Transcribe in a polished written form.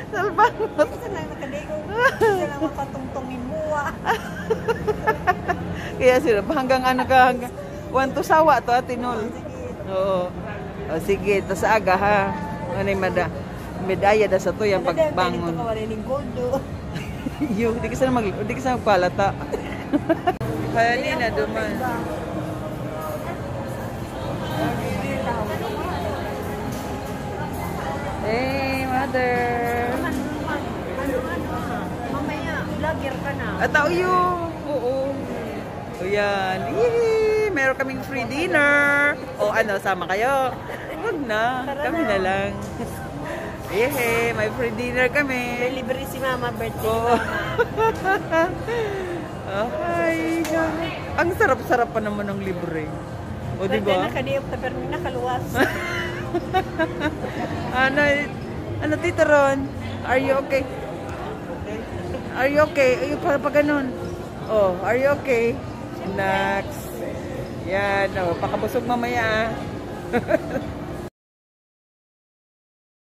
Salbangot. Isa lang nakaligo. Isa lang makatungtungin mo Kaya sila, hanggang ano ka, hanggang 1 to sawa to, Atinol. Oo. O, sige, tas aga ha. Ano yung medaya da sa to, yung pagbangon. Ito kawalan ng gold do. Yo, di ka sana magpalata. Kaya nina, duman. Hey, mother. Mamaya, vlogger ka na. At yung, oo. O yan. Yee, meron kaming free dinner. O ano, sama kayo? Huwag na. Kami na lang. Yehey, may free dinner kami. May libre si mama, birthday Oo. mama. Ay, ang sarap-sarap pa naman ng libre. O, Pwede diba? nakadiop na pero nakaluwas. Ano, Tita Ron? Are you okay? Are you okay? Ay, pa ganun. Oh, are you okay? Next. Yan, oh, pakabusog mamaya.